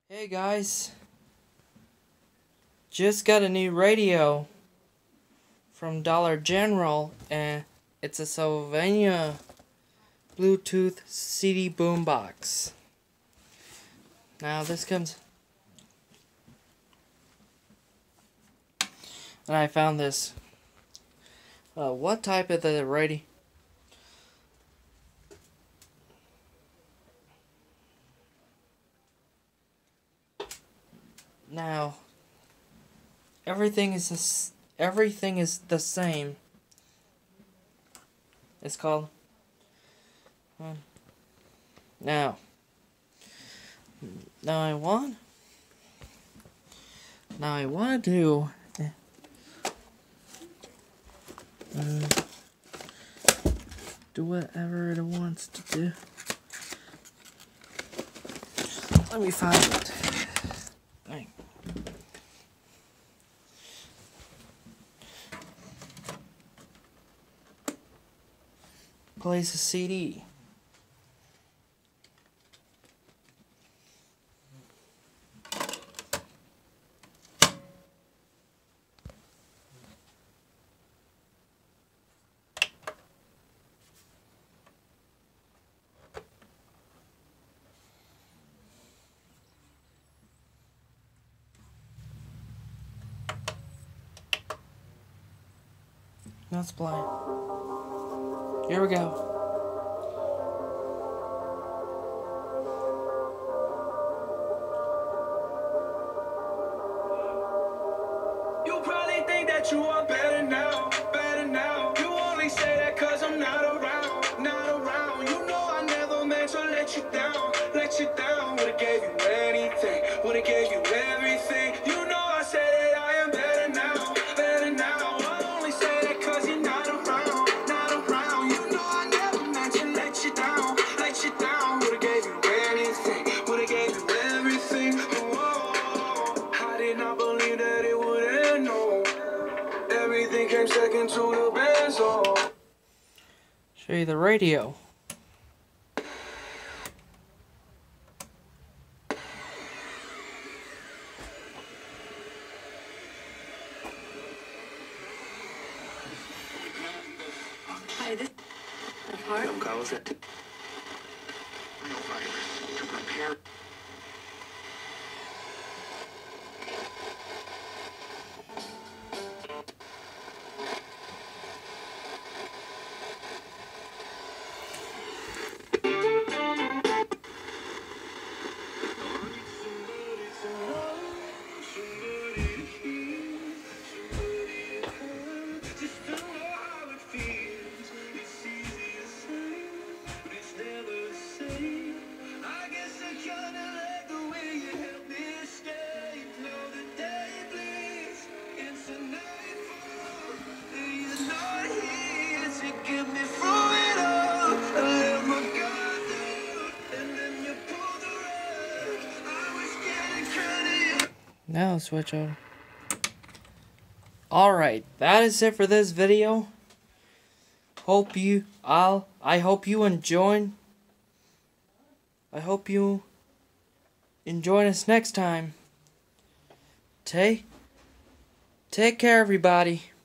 Hey guys, just got a new radio from Dollar General, and it's a Sylvania Bluetooth CD boombox. Now this comes, and I found this. What type of the radio? Now, everything is the same. It's called. Now I want to do whatever it wants to do. Let me find it. Right. Plays a CD. Let's play. Here we go. You probably think that you are better now, better now. You only say that cause I'm not around, not around. You know I never meant to let you down, let you down. Would've gave you anything, would've gave you everything. You know I said that I am better now, better now. I only say that cause you're not around, not around. You know I never meant to let you down, let you down. Would've gave you anything, would've gave you everything. Whoa, I did not believe that it would end, no. Everything came second to the benzo. Show you the radio. Hi, this is hard. How was it? To prepare. Now switch over. Alright, that is it for this video. I hope you enjoy us next time. Take care, everybody.